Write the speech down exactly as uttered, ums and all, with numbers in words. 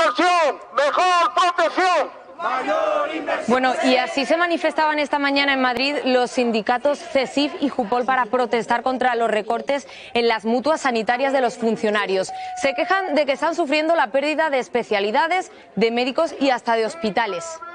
inversión, mejor protección. Bueno, y así se manifestaban esta mañana en Madrid los sindicatos CESIF y JUPOL para protestar contra los recortes en las mutuas sanitarias de los funcionarios. Se quejan de que están sufriendo la pérdida de especialidades, de médicos y hasta de hospitales.